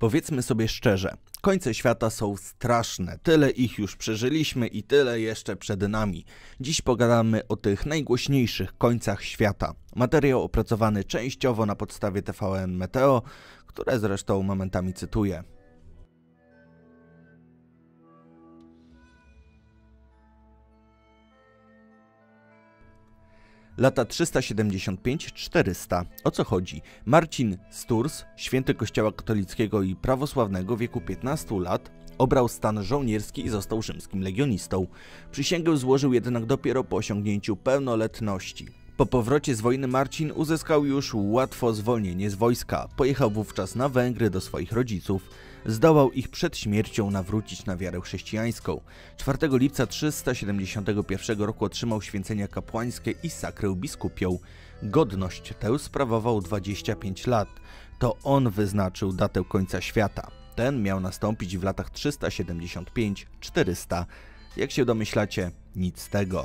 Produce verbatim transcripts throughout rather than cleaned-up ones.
Powiedzmy sobie szczerze, końce świata są straszne, tyle ich już przeżyliśmy i tyle jeszcze przed nami. Dziś pogadamy o tych najgłośniejszych końcach świata. Materiał opracowany częściowo na podstawie T V N Meteo, które zresztą momentami cytuję. Lata trzysta siedemdziesiąt pięć czterysta. O co chodzi? Marcin z Tours, święty kościoła katolickiego i prawosławnego w wieku piętnastu lat, obrał stan żołnierski i został rzymskim legionistą. Przysięgę złożył jednak dopiero po osiągnięciu pełnoletności. Po powrocie z wojny Marcin uzyskał już łatwo zwolnienie z wojska. Pojechał wówczas na Węgry do swoich rodziców. Zdołał ich przed śmiercią nawrócić na wiarę chrześcijańską. czwartego lipca trzysta siedemdziesiątego pierwszego roku otrzymał święcenia kapłańskie i sakrę biskupią. Godność tę sprawował dwadzieścia pięć lat. To on wyznaczył datę końca świata. Ten miał nastąpić w latach trzysta siedemdziesiąt pięć czterysta. Jak się domyślacie, nic z tego.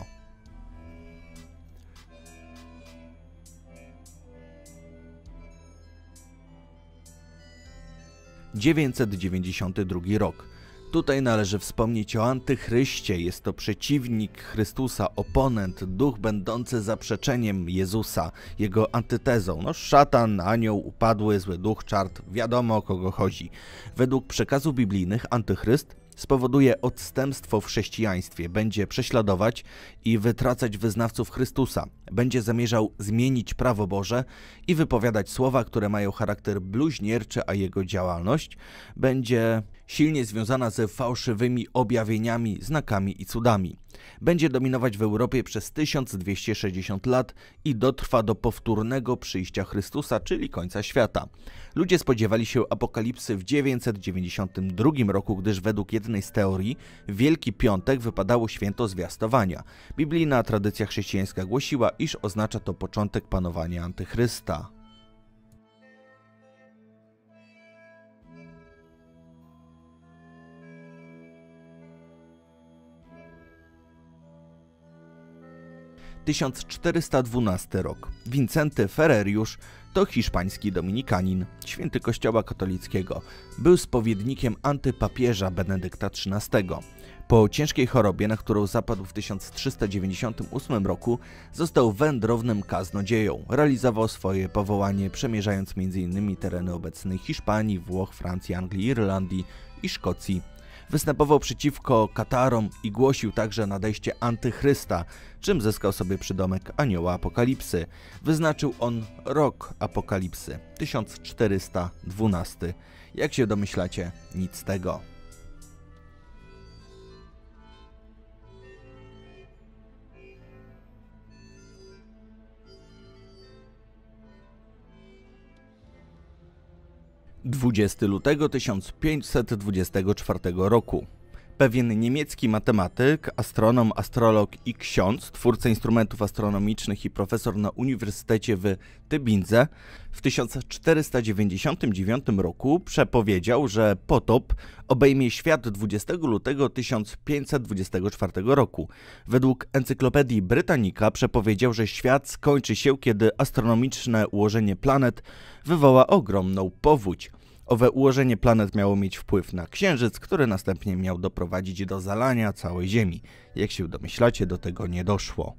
dziewięćset dziewięćdziesiąty drugi rok. Tutaj należy wspomnieć o Antychryście. Jest to przeciwnik Chrystusa, oponent, duch będący zaprzeczeniem Jezusa, jego antytezą. No, szatan, anioł, upadły, zły duch, czart, wiadomo o kogo chodzi. Według przekazów biblijnych Antychryst spowoduje odstępstwo w chrześcijaństwie, będzie prześladować i wytracać wyznawców Chrystusa, będzie zamierzał zmienić prawo Boże i wypowiadać słowa, które mają charakter bluźnierczy, a jego działalność będzie silnie związana ze fałszywymi objawieniami, znakami i cudami. Będzie dominować w Europie przez tysiąc dwieście sześćdziesiąt lat i dotrwa do powtórnego przyjścia Chrystusa, czyli końca świata. Ludzie spodziewali się apokalipsy w dziewięćset dziewięćdziesiątym drugim roku, gdyż według jednej z teorii Wielki Piątek wypadało święto zwiastowania. Biblijna tradycja chrześcijańska głosiła, iż oznacza to początek panowania Antychrysta. tysiąc czterysta dwunasty rok. Wincenty Ferreriusz to hiszpański dominikanin, święty kościoła katolickiego. Był spowiednikiem antypapieża Benedykta trzynastego. Po ciężkiej chorobie, na którą zapadł w tysiąc trzysta dziewięćdziesiątym ósmym roku, został wędrownym kaznodzieją. Realizował swoje powołanie, przemierzając między innymi tereny obecnej Hiszpanii, Włoch, Francji, Anglii, Irlandii i Szkocji. Występował przeciwko katarom i głosił także nadejście Antychrysta, czym zyskał sobie przydomek Anioła Apokalipsy. Wyznaczył on rok Apokalipsy, tysiąc czterysta dwunasty. Jak się domyślacie, nic z tego. dwudziestego lutego tysiąc pięćset dwudziestego czwartego roku. Pewien niemiecki matematyk, astronom, astrolog i ksiądz, twórca instrumentów astronomicznych i profesor na Uniwersytecie w Tybindze, w tysiąc czterysta dziewięćdziesiątym dziewiątym roku przepowiedział, że potop obejmie świat dwudziestego lutego tysiąc pięćset dwudziestego czwartego roku. Według Encyklopedii Britannica przepowiedział, że świat skończy się, kiedy astronomiczne ułożenie planet wywoła ogromną powódź. Owe ułożenie planet miało mieć wpływ na Księżyc, który następnie miał doprowadzić do zalania całej Ziemi. Jak się domyślacie, do tego nie doszło.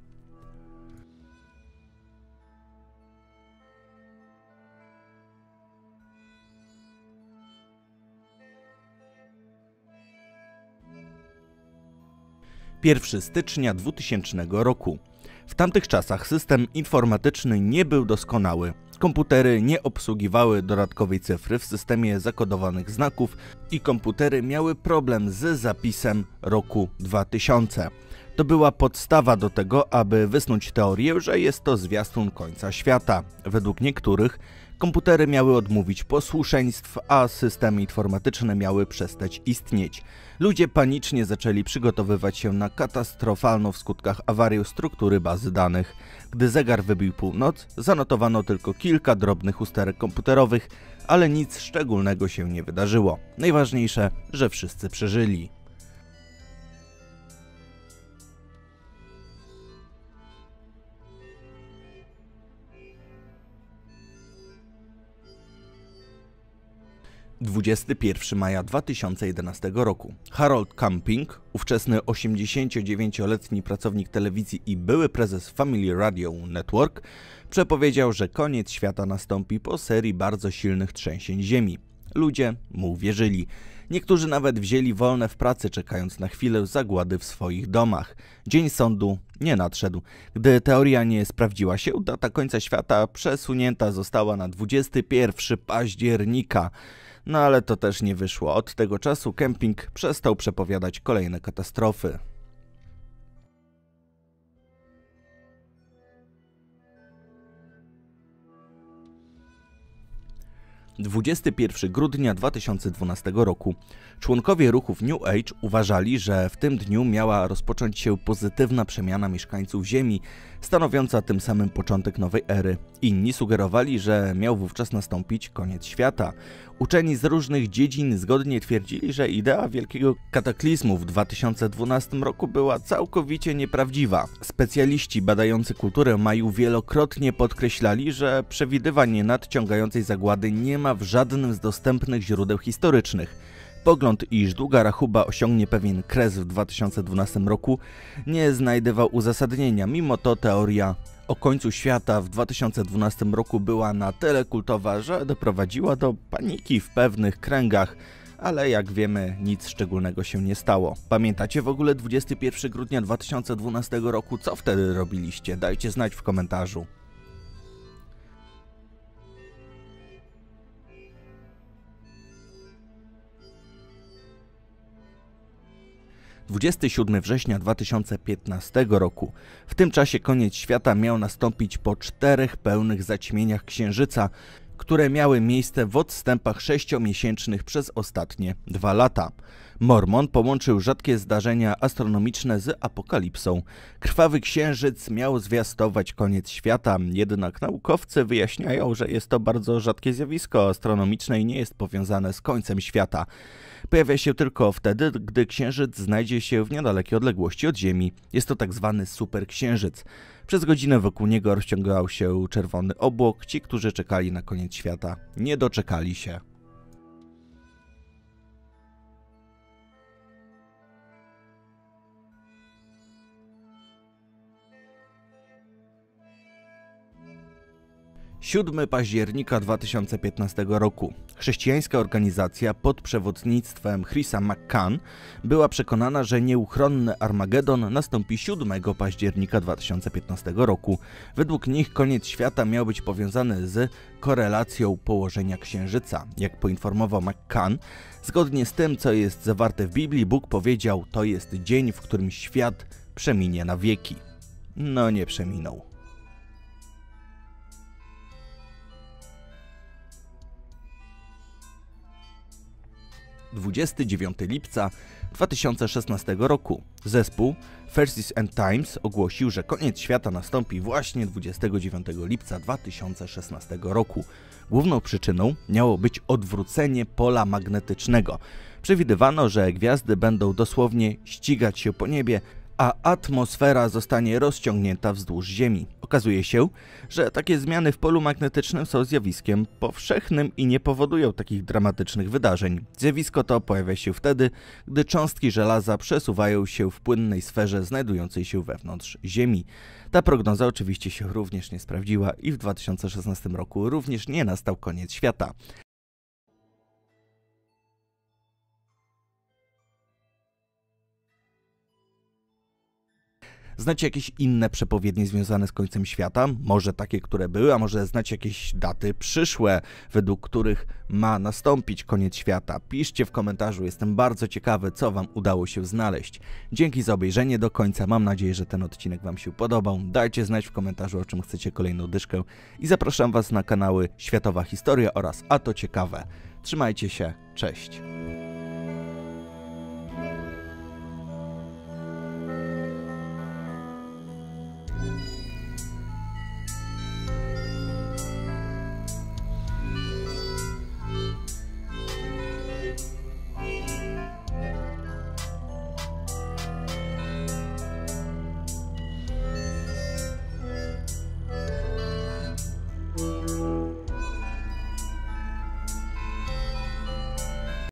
pierwszego stycznia dwutysięcznego roku. W tamtych czasach system informatyczny nie był doskonały. Komputery nie obsługiwały dodatkowej cyfry w systemie zakodowanych znaków i komputery miały problem z zapisem roku dwa tysiące. To była podstawa do tego, aby wysnuć teorię, że jest to zwiastun końca świata. Według niektórych komputery miały odmówić posłuszeństw, a systemy informatyczne miały przestać istnieć. Ludzie panicznie zaczęli przygotowywać się na katastrofalną w skutkach awarię struktury bazy danych. Gdy zegar wybił północ, zanotowano tylko kilka drobnych usterek komputerowych, ale nic szczególnego się nie wydarzyło. Najważniejsze, że wszyscy przeżyli. dwudziestego pierwszego maja dwa tysiące jedenastego roku. Harold Camping, ówczesny osiemdziesięciodziewięcioletni pracownik telewizji i były prezes Family Radio Network, przepowiedział, że koniec świata nastąpi po serii bardzo silnych trzęsień ziemi. Ludzie mu uwierzyli. Niektórzy nawet wzięli wolne w pracy, czekając na chwilę zagłady w swoich domach. Dzień sądu nie nadszedł. Gdy teoria nie sprawdziła się, data końca świata przesunięta została na dwudziestego pierwszego października. No ale to też nie wyszło. Od tego czasu Camping przestał przepowiadać kolejne katastrofy. dwudziestego pierwszego grudnia dwa tysiące dwunastego roku. Członkowie ruchów New Age uważali, że w tym dniu miała rozpocząć się pozytywna przemiana mieszkańców Ziemi, stanowiąca tym samym początek nowej ery. Inni sugerowali, że miał wówczas nastąpić koniec świata. Uczeni z różnych dziedzin zgodnie twierdzili, że idea wielkiego kataklizmu w dwa tysiące dwunastym roku była całkowicie nieprawdziwa. Specjaliści badający kulturę Maju wielokrotnie podkreślali, że przewidywanie nadciągającej zagłady nie ma w żadnym z dostępnych źródeł historycznych. Pogląd, iż długa rachuba osiągnie pewien kres w dwa tysiące dwunastym roku, nie znajdował uzasadnienia. Mimo to teoria o końcu świata w dwa tysiące dwunastym roku była na tyle kultowa, że doprowadziła do paniki w pewnych kręgach, ale jak wiemy, nic szczególnego się nie stało. Pamiętacie w ogóle dwudziestego pierwszego grudnia dwa tysiące dwunastego roku? Co wtedy robiliście? Dajcie znać w komentarzu. dwudziestego siódmego września dwa tysiące piętnastego roku. W tym czasie koniec świata miał nastąpić po czterech pełnych zaćmieniach Księżyca, które miały miejsce w odstępach sześciomiesięcznych przez ostatnie dwa lata. Mormon połączył rzadkie zdarzenia astronomiczne z apokalipsą. Krwawy księżyc miał zwiastować koniec świata, jednak naukowcy wyjaśniają, że jest to bardzo rzadkie zjawisko astronomiczne i nie jest powiązane z końcem świata. Pojawia się tylko wtedy, gdy księżyc znajdzie się w niedalekiej odległości od Ziemi. Jest to tak zwany superksiężyc. Przez godzinę wokół niego rozciągał się czerwony obłok. Ci, którzy czekali na koniec świata, nie doczekali się. siódmego października dwa tysiące piętnastego roku. Chrześcijańska organizacja pod przewodnictwem Chrisa McCann była przekonana, że nieuchronny Armagedon nastąpi siódmego października dwa tysiące piętnastego roku. Według nich koniec świata miał być powiązany z korelacją położenia Księżyca. Jak poinformował McCann, zgodnie z tym, co jest zawarte w Biblii, Bóg powiedział: to jest dzień, w którym świat przeminie na wieki. No nie przeminął. dwudziestego dziewiątego lipca dwa tysiące szesnastego roku. Zespół Verses and Times ogłosił, że koniec świata nastąpi właśnie dwudziestego dziewiątego lipca dwa tysiące szesnastego roku. Główną przyczyną miało być odwrócenie pola magnetycznego. Przewidywano, że gwiazdy będą dosłownie ścigać się po niebie, a atmosfera zostanie rozciągnięta wzdłuż Ziemi. Okazuje się, że takie zmiany w polu magnetycznym są zjawiskiem powszechnym i nie powodują takich dramatycznych wydarzeń. Zjawisko to pojawia się wtedy, gdy cząstki żelaza przesuwają się w płynnej sferze znajdującej się wewnątrz Ziemi. Ta prognoza oczywiście się również nie sprawdziła i w dwa tysiące szesnastym roku również nie nastał koniec świata. Znacie jakieś inne przepowiednie związane z końcem świata? Może takie, które były, a może znacie jakieś daty przyszłe, według których ma nastąpić koniec świata? Piszcie w komentarzu, jestem bardzo ciekawy, co wam udało się znaleźć. Dzięki za obejrzenie do końca, mam nadzieję, że ten odcinek wam się podobał. Dajcie znać w komentarzu, o czym chcecie kolejną dyszkę i zapraszam was na kanały Światowa Historia oraz A to Ciekawe. Trzymajcie się, cześć!